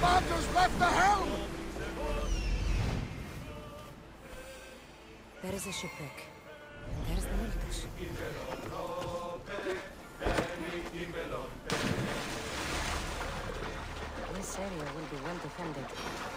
Barker's left the helm! There is a shipwreck. And there's the miltons. This area will be well defended.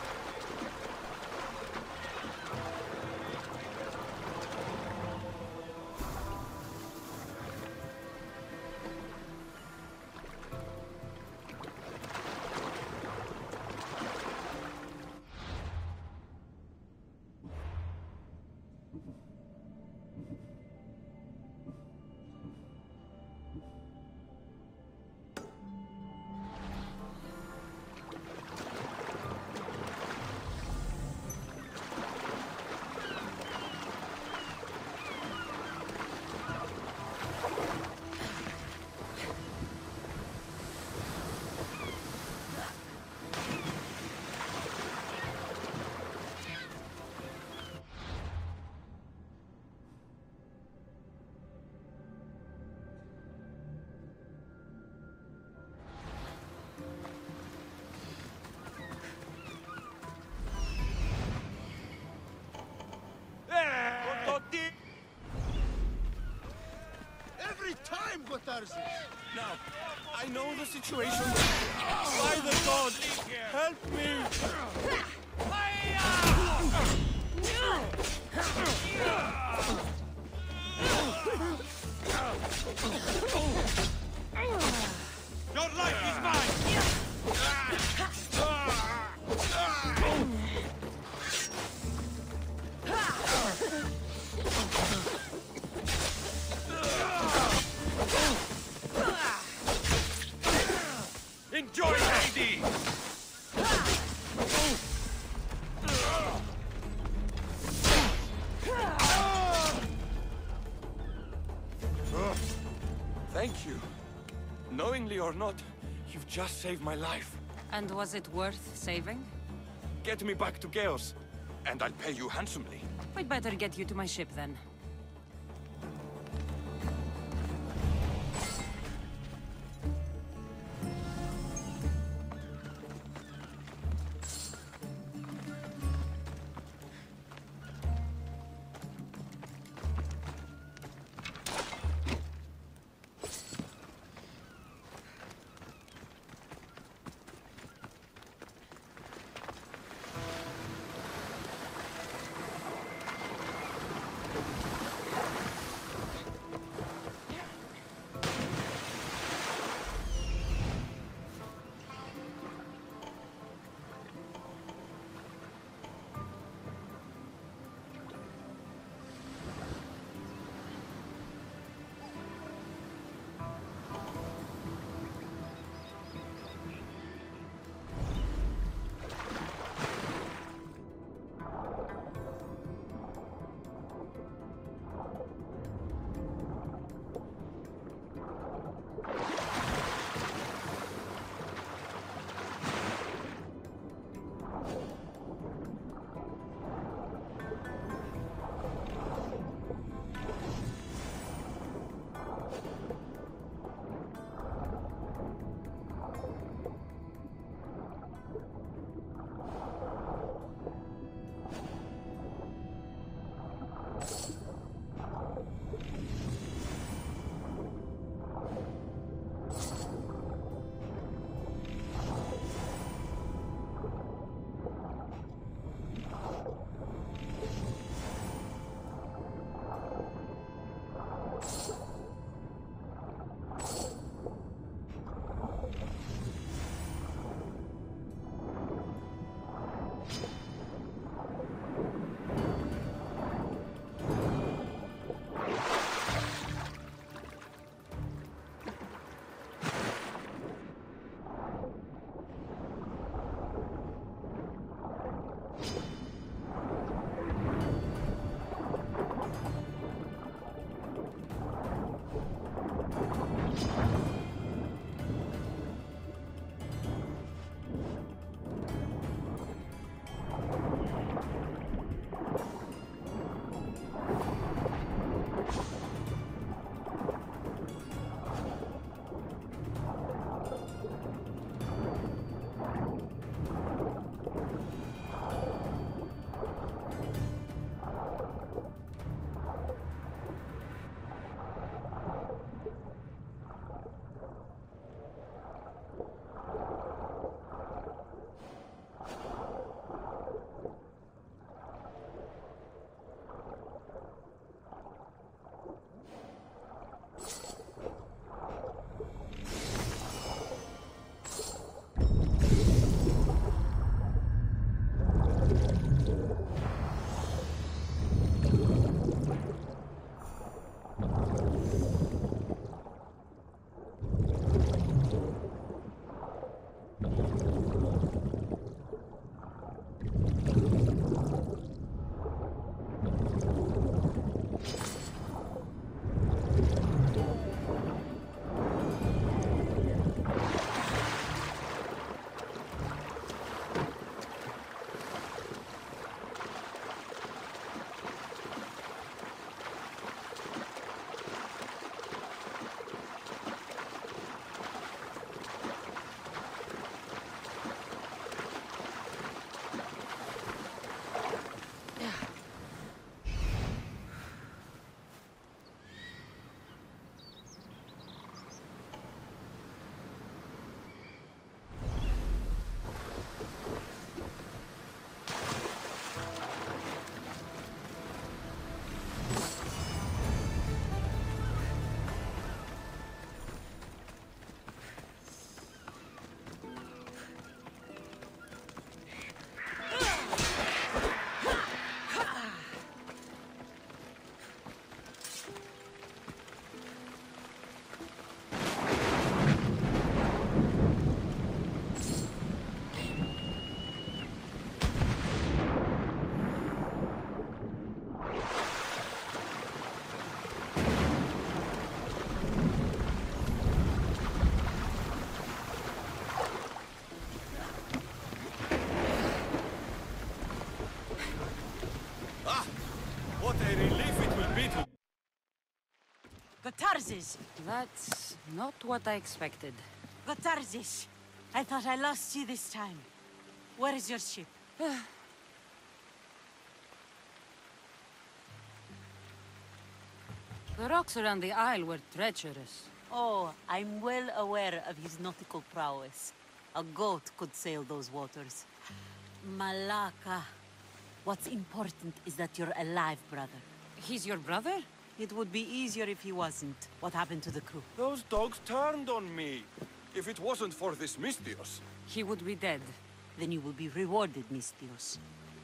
Every time, Odyssey! Now, I know the situation. By the gods, help me! Your life is mine! Enjoy, lady! Thank you. Knowingly or not, you've just saved my life. And was it worth saving? Get me back to Chaos, and I'll pay you handsomely. We'd better get you to my ship then. Gotarzes! That's not what I expected. Gotarzes! I thought I lost you this time. Where is your ship? The rocks around the isle were treacherous. Oh, I'm well aware of his nautical prowess. A goat could sail those waters. Malaka. What's important is that you're alive, brother. He's your brother? It would be easier if he wasn't. What happened to the crew? Those dogs turned on me. If it wasn't for this Mystios. He would be dead. Then you will be rewarded, Mystios.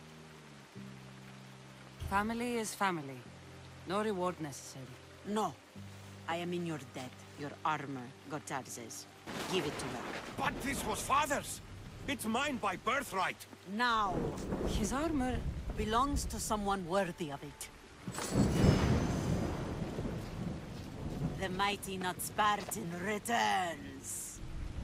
Family is family. No reward necessary. No. I am in your debt. Your armor, Gotarzes. Give it to her. But this was father's. It's mine by birthright. Now. His armor... Belongs to someone worthy of it. The mighty not Spartan returns.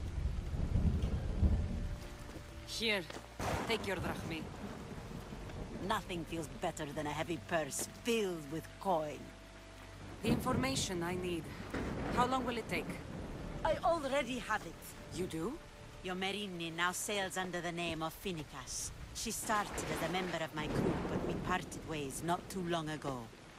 Here, take your drachmi. Nothing feels better than a heavy purse filled with coin. The information I need. How long will it take? I already have it. You do? Yomerini now sails under the name of Finicas. She started as a member of my crew, but we parted ways not too long ago.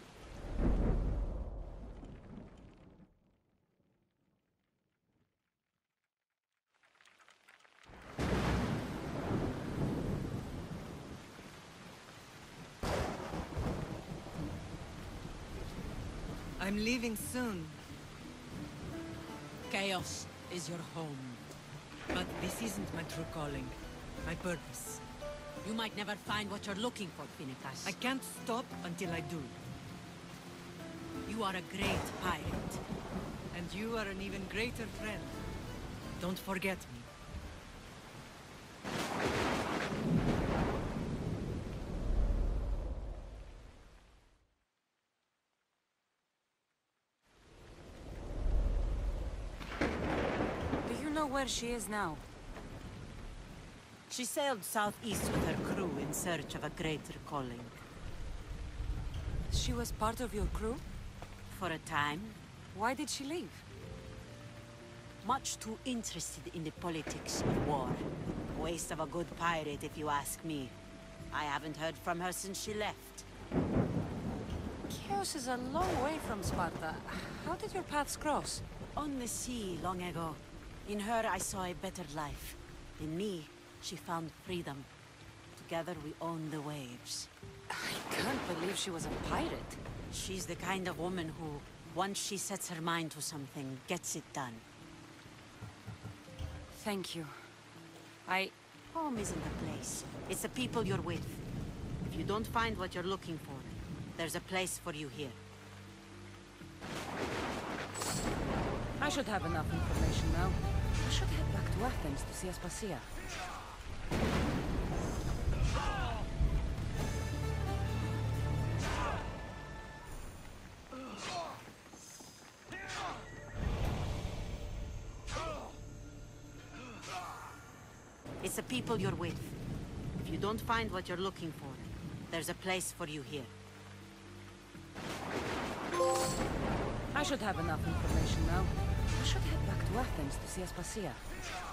I'm leaving soon, Chaos is your home. but this isn't my true calling. My purpose. You might never find what you're looking for, Finicas. I can't stop until I do. You are a great pirate. And you are an even greater friend. Don't forget me. Do you know where she is now? She sailed southeast with her crew in search of a greater calling. She was part of your crew? For a time, Why did she leave? much too interested in the politics of war. Waste of a good pirate, if you ask me. I haven't heard from her since she left. Chaos is a long way from Sparta. How did your paths cross? On the sea, long ago. In her, I saw a better life. In me, she found freedom. Together, we own the waves. I can't believe she was a pirate. She's the kind of woman who, once she sets her mind to something, gets it done. Thank you. Home isn't the place. It's the people you're with. If you don't find what you're looking for, there's a place for you here. I should have enough information now. I should head back to Athens to see Aspasia. It's the people you're with. If you don't find what you're looking for, there's a place for you here. I should have enough information now. I should head back to Athens to see Aspasia.